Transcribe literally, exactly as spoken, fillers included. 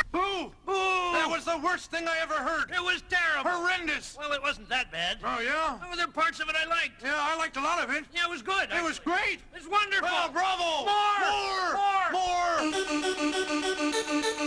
Boo! Boo! That was the worst thing I ever heard. It was terrible. Horrendous. Well, it wasn't that bad. Oh, yeah? Oh, there were parts of it I liked. Yeah, I liked a lot of it. Yeah, it was good. It was great. It's wonderful. Oh, bravo. More. More. More. More.